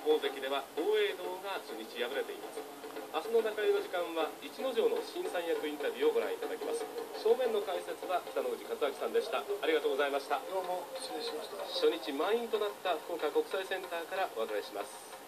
大関では豪栄道が初日敗れています。明日の中入りの時間は逸ノ城の新三役インタビューをご覧いただきます。正面の解説は北之口克明さんでした。ありがとうございました。 どうも失礼しました。 初日満員となった福岡国際センターからお別れします。